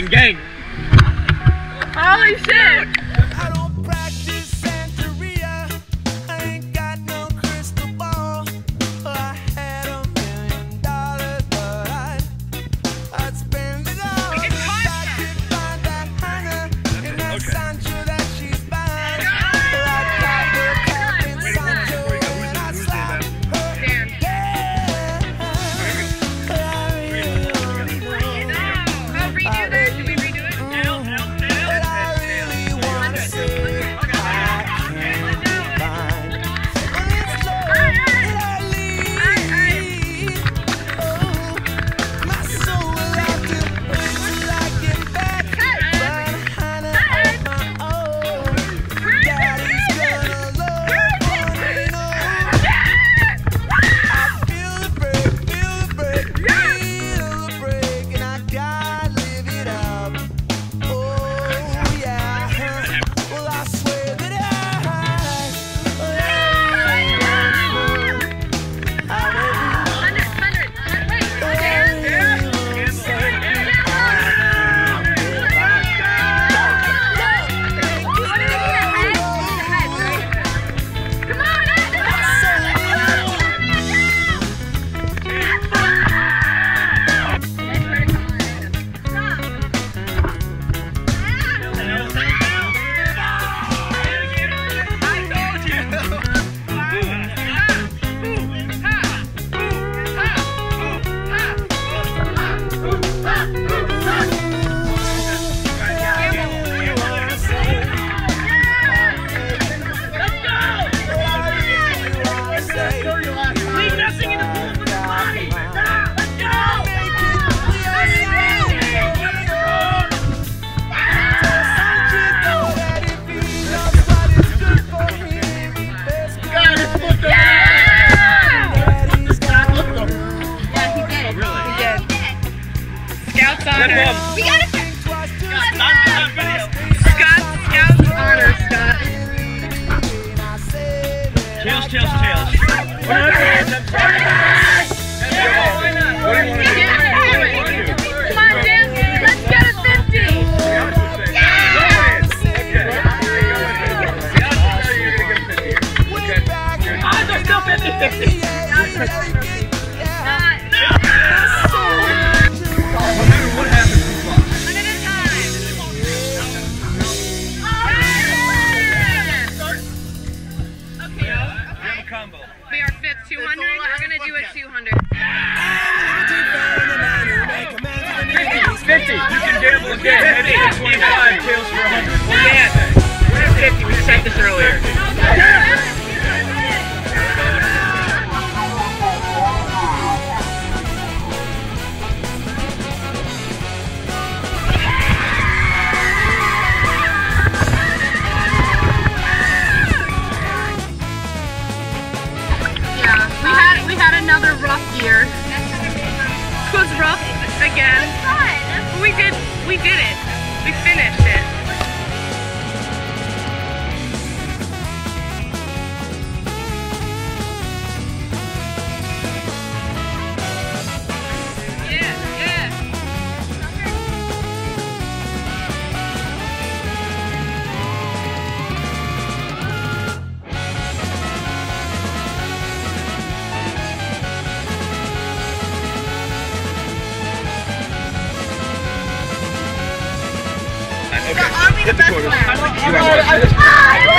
gang. Holy shit! I don't practice Santeria. I ain't got no crystal ball. I had $1 million, but I'd spend it all. If I could find that Hannah in that Sancho that she's fine. I'd pop her cap in Sancho and I'd slap her. Redo that? Should we redo it? But I really wanna say I can't find. It's low that I leave. Oh, my soul will have to wait till I get back. Find Hannah on my own. Daddy's gonna love me, no. I feel the break, and I gotta live it up. Oh yeah, well I swear that Scout's honor. We got it. Scout's honor, Scott. Tails. Come on, Dan. Let's get a 50. They're still 50-50. What happened to the box? One at a time. Okay. We have a combo. We are fifth 200. We're gonna do a 200. 50. You can gamble again. Head to 25. Tails for 100. Well, yeah. We're at 50. We said this earlier. We had another rough year. It was rough again. It was fun. We did it. We finished it. Yeah. Okay. Hit the quarters.